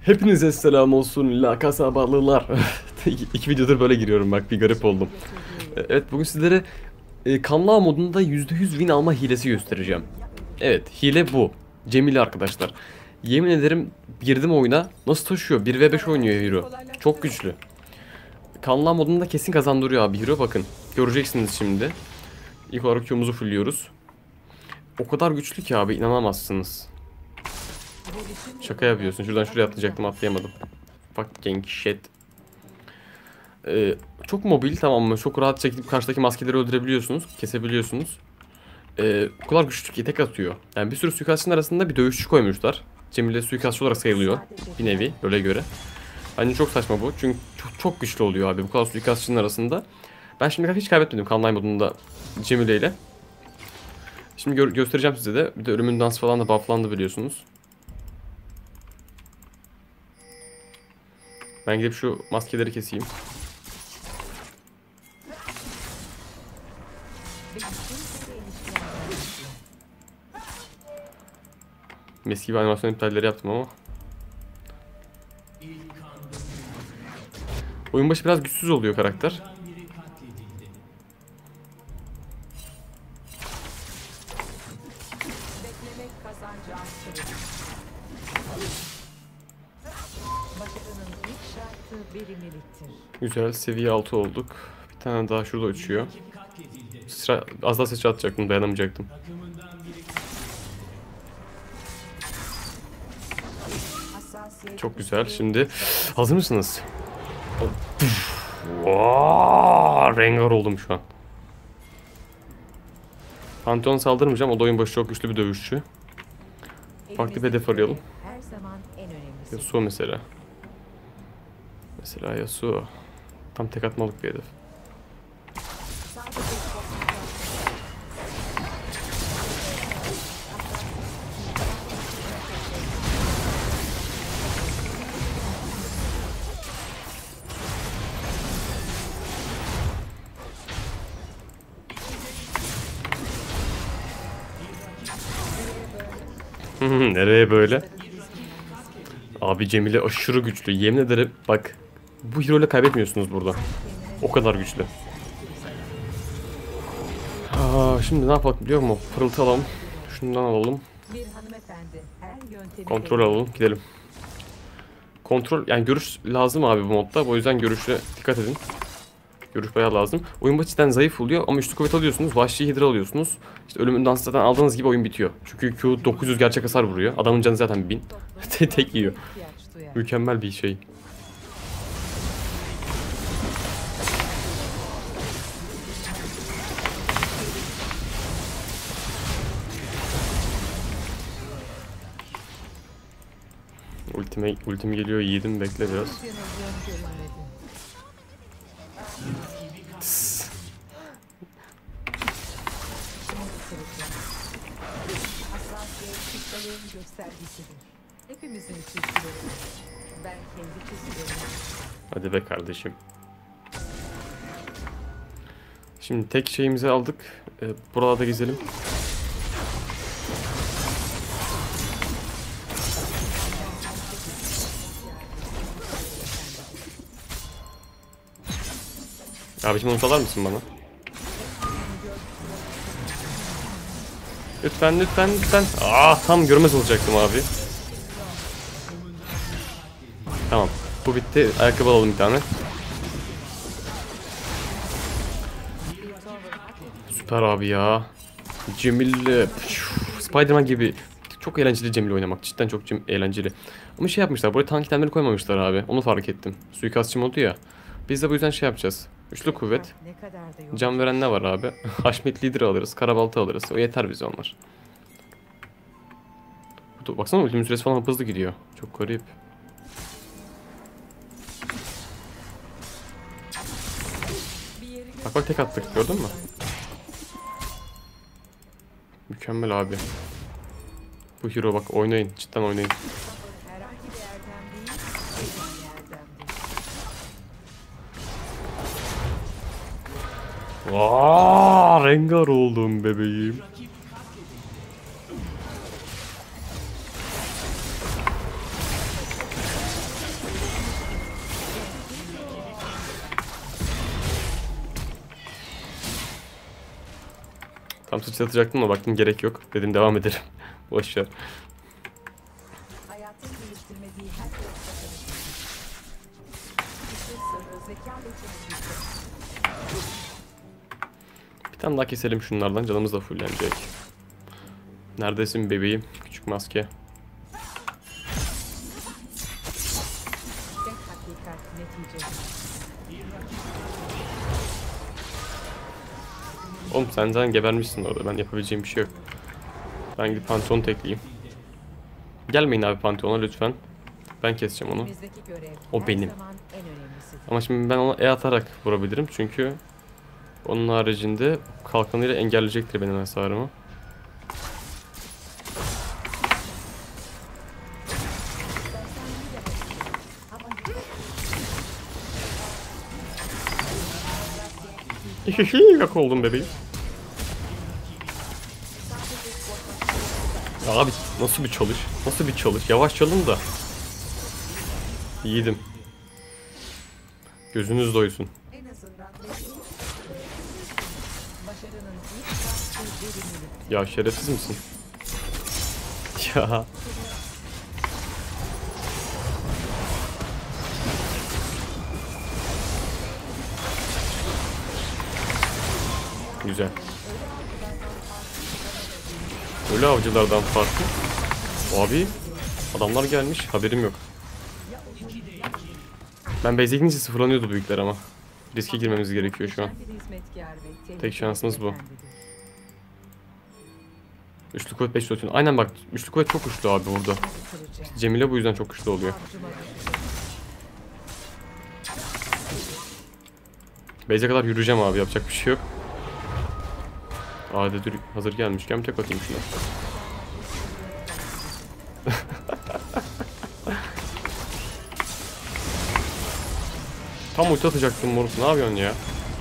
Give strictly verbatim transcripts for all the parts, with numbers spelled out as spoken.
Hepinize selam olsun la kasabalılar. İki videodur böyle giriyorum bak bir garip oldum. Evet bugün sizlere e, kanlı ağ modunda yüzde yüz win alma hilesi göstereceğim. Evet hile bu. Cemile arkadaşlar. Yemin ederim girdim oyuna nasıl taşıyor? bir ve beş oynuyor hero. Çok güçlü. Kanlı ağ modunda kesin kazandırıyor abi hero bakın. Göreceksiniz şimdi. İlk olarak Q'muzu fulluyoruz. O kadar güçlü ki abi inanamazsınız. Şaka yapıyorsun. Şuradan şuraya atlayacaktım atlayamadım. Fucking shit. Ee, çok mobil tamam mı? Çok rahat çekip karşıdaki maskeleri öldürebiliyorsunuz. Kesebiliyorsunuz. Ee, o kadar güçlü ki tek atıyor. Yani bir sürü suikastçının arasında bir dövüşçü koymuşlar. Cemile suikastçı olarak sayılıyor. Bir nevi böyle göre. Bence çok saçma bu. Çünkü çok, çok güçlü oluyor abi bu kadar suikastçının arasında. Ben şimdi hiç kaybetmedim kanlay modunda Cemile ile. Şimdi gö göstereceğim size de. Bir de ölümün dansı falan da bufflandı biliyorsunuz. Ben gidip şu maskeleri keseyim. Mes gibi animasyon iptalleri yaptım ama. Oyun başı biraz güçsüz oluyor karakter. Güzel seviye altı olduk. Bir tane daha şurada uçuyor. Sıra, az daha sıçra atacaktım dayanamayacaktım. Çok güzel. Şimdi hazır mısınız? Wow, rengar oldum şu an. Pantheon saldırmayacağım. O da oyun başı çok güçlü bir dövüşçü. Farklı bir hedef arayalım. Yasuo mesela. Mesela Yasuo. Tam tek atmalık bir hedef. Nereye böyle? Abi Cemile aşırı güçlü. Yemin ederim bak. Bu hero ile kaybetmiyorsunuz burada. O kadar güçlü. Aa, şimdi ne yapalım biliyor musun? Pırıltı alalım. Şundan alalım. Kontrol alalım. Gidelim. Kontrol yani görüş lazım abi bu modda. O yüzden görüşe dikkat edin. Görüş bayağı lazım. Oyun başından zayıf oluyor ama üçlü kuvvet alıyorsunuz. Vahşi hidra alıyorsunuz. İşte ölümün dansı zaten aldığınız gibi oyun bitiyor. Çünkü Q dokuz yüz gerçek hasar vuruyor. Adamın canı zaten bin. Tek yiyor. Mükemmel bir şey. Ultime, ultim geliyor yiğidim bekle biraz. Tıs. Hadi be kardeşim. Şimdi tek şeyimizi aldık. Ee, buralarda gezelim. Abicim onu salar mısın bana? Lütfen lütfen lütfen. Ah tam görmez olacaktım abi. Tamam. Bu bitti. Ayakkabı alalım bir tane. Süper abi ya. Cemile. Spiderman gibi. Çok eğlenceli Cemile oynamak. Cidden çok eğlenceli. Ama şey yapmışlar. Buraya tank itemleri koymamışlar abi. Onu fark ettim. Suikastçı modu ya. Biz de bu yüzden şey yapacağız. Üçlü kuvvet. Can veren ne var abi? Haşmet lideri alırız. Karabalta alırız. O yeter bize onlar. Baksana ultimin süresi falan hızlı gidiyor. Çok garip. Bak bak tek attık gördün mü? Mükemmel abi. Bu hero bak oynayın cidden oynayın. Aaaa rengar oldum bebeğim. Tam sıçratacaktım ama baktım gerek yok. Dedim devam ederim. Boş ver. Hayatın geliştirmediği her şey başarısız. İşin sırrı zeka ve çeviklikte. Bir tane daha keselim şunlardan. Canımız da fullenecek. Neredesin bebeğim? Küçük maske. Tek hakikat netice. Oğlum sen zaten gebermişsin orada. Ben yapabileceğim bir şey yok. Ben gidip Pantheon'u tekleyeyim. Gelmeyin abi Pantheon'a lütfen. Ben keseceğim onu. Elimizdeki görev O her benim. zaman en önemlisidir. Ama şimdi ben ona E atarak vurabilirim. Çünkü onun haricinde kalkanıyla engelleyecektir benim hasarımı. Yok oldum bebeğim. Abi nasıl bir çalış? Nasıl bir çalış? Yavaş çalın da. Yiğidim. Gözünüz doysun. En azından başarının ilk şartı verimlilik. Ya şerefsiz misin? Ya. Güzel. Ölü avcılardan farklı. Abi adamlar gelmiş, haberim yok. Ben base ekince sıfırlanıyordu büyükler ama. Riske girmemiz gerekiyor şu an. Bir hizmetkar ve tehlikeli Tek şansımız bu. efendidir. Üçlü kuvvet beş dört. Aynen bak, üçlü kuvvet çok güçlü abi burada. Kırıcı. Cemile bu yüzden çok güçlü oluyor. Avcuma bakışı. Base'e kadar yürüyeceğim abi, yapacak bir şey yok. Adet hazır gelmişken tek atayım şuna. Tam ulti atacaktım moruk, ne yapıyorsun ya?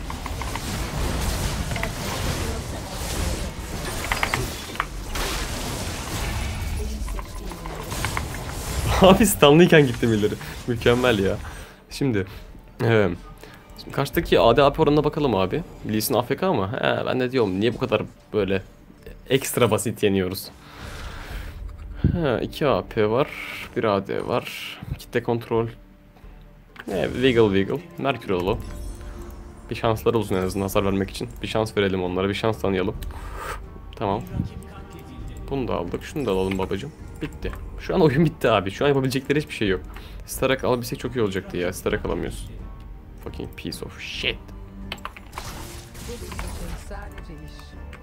Abi stunlıyken gittim ileri. Mükemmel ya. Şimdi, evet. Şimdi karşıdaki A D A P oranına bakalım abi. Lee Sin A F K ama he, ben de diyorum niye bu kadar böyle ekstra basit yeniyoruz. He, iki A P var, bir A D var. Kitle kontrol. He, wiggle wiggle. Merkürolo. Bir şansları olsun en azından hasar vermek için. Bir şans verelim onlara, bir şans tanıyalım. Tamam. Bunu da aldık. Şunu da alalım babacım. Bitti. Şu an oyun bitti abi. Şu an yapabilecekleri hiçbir şey yok. Starak alabilsek çok iyi olacaktı ya. Starak alamıyoruz. Fucking piece of shit. Bu bizim için sadece iş.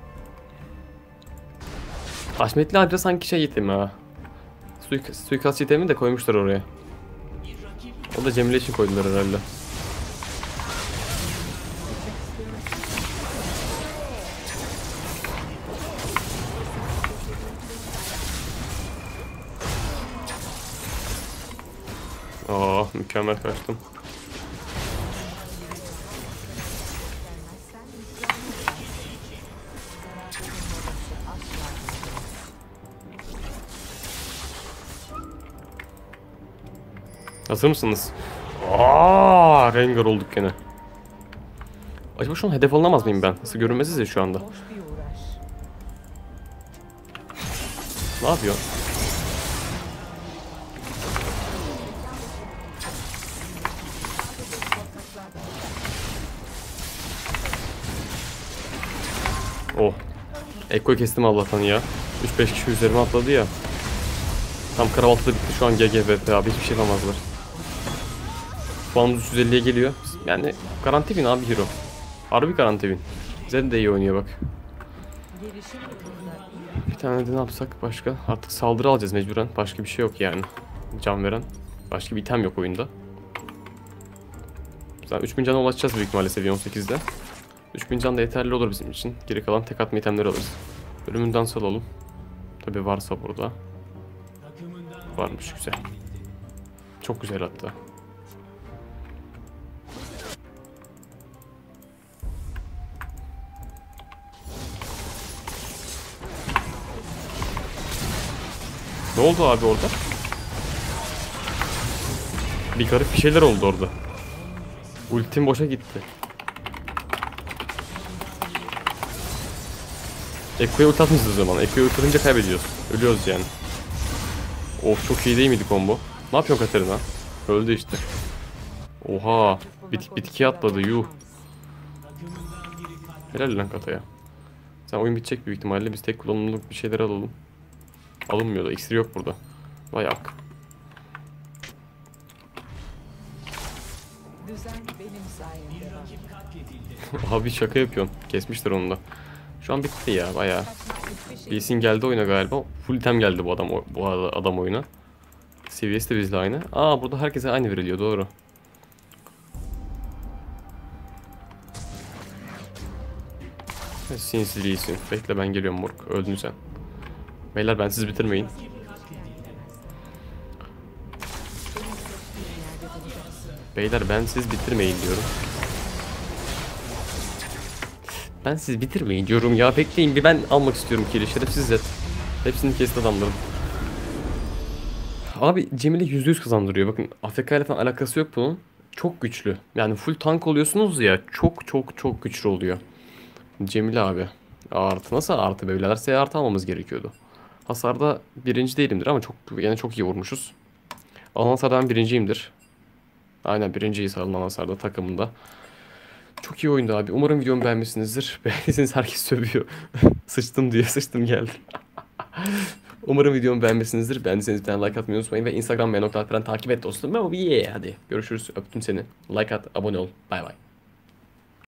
Haşmetli Adre sanki şey itemi ha. Suik suikastçı itemi de koymuşlar oraya. O da Cemile için koydular herhalde. Aa, mükemmel kaçtım. Hazır mısınız? Aa, Rengar olduk gene. Acaba şu an hedef alınamaz mıyım ben? Nasıl görünmeziz ya şu anda. Boş bir uğraş. Ne yapıyor? Oh. Ekko'yu kestim Allah'tan ya. üç beş kişi üzerime atladı ya. Tam kahvaltıda bitti şu an G G V P abi, hiçbir şey yapamazlar. Puanımız üç yüz elliye geliyor. Yani garanti win abi hero. Harbi garanti win. Zed de iyi oynuyor bak. Gelişim yolunda iyi. Bir tane de ne yapsak başka? Artık saldırı alacağız mecburen. Başka bir şey yok yani. Can veren. Başka bir item yok oyunda. Zaten üç bin cana ulaşacağız büyük ihtimalle seviye on sekizde. üç bin can da yeterli olur bizim için. Geri kalan tek atma itemleri alırız. Ölümünden salalım. Tabi varsa burada. Varmış, güzel. Çok güzel hatta. Ne oldu abi orada? Bir garip bir şeyler oldu orada. Ultim boşa gitti. Ekko'ya ult atmayacağız o zaman. Ekko'ya ult atınca kaybediyoruz. Ölüyoruz yani. Of çok iyi değil miydi combo? Ne yapıyorsun Katarina? Öldü işte. Oha. Bit bitki atladı yuh. Helal lan Kataya. Sen oyun bitecek büyük ihtimalle. Biz tek kullanımlık bir şeyler alalım. Alınmıyor da. İksir yok burada. Vay ak. Düzen benim sayemde var. Abi şaka yapıyorsun. Kesmişler onu da. Şu an bitti ya bayağı. Kaçmak hiçbir şey Lee Sin geldi oyuna galiba. Full item geldi bu adam bu adam oyuna. Seviyesi de bizle aynı. Aa burada herkese aynı veriliyor doğru. Sinsi Lee Sin. Bekle ben geliyorum moruk. Öldün sen. Beyler bensiz bitirmeyin. Beyler bensiz bitirmeyin diyorum. Ben siz bitirmeyin diyorum ya. Bekleyin bir ben almak istiyorum kili. Şerefsiz Zed. Hepsini kesti adamların. Abi Cemile yüzde yüz kazandırıyor. Bakın A F K ile falan alakası yok bunun. Çok güçlü. Yani full tank oluyorsunuz ya. Çok çok çok güçlü oluyor. Cemile abi. Artı nasıl artı beyler? S artı almamız gerekiyordu. Hasarda birinci değilimdir ama çok yani çok iyi vurmuşuz. Alan hasarda ben birinciyimdir. Aynen birinciyiz alınan hasarda takımında. Çok iyi oyundu abi. Umarım videomu beğenmişsinizdir. Beğendiyseniz herkes sövüyor. Sıçtım diyor. Sıçtım geldi. Umarım videomu beğenmişsinizdir. Beğendiyseniz bir tane like atmayı unutmayın. Ve Instagram me nokta alperen takip et dostum. Ama yeah hadi. Görüşürüz. Öptüm seni. Like at, abone ol. Bay bay.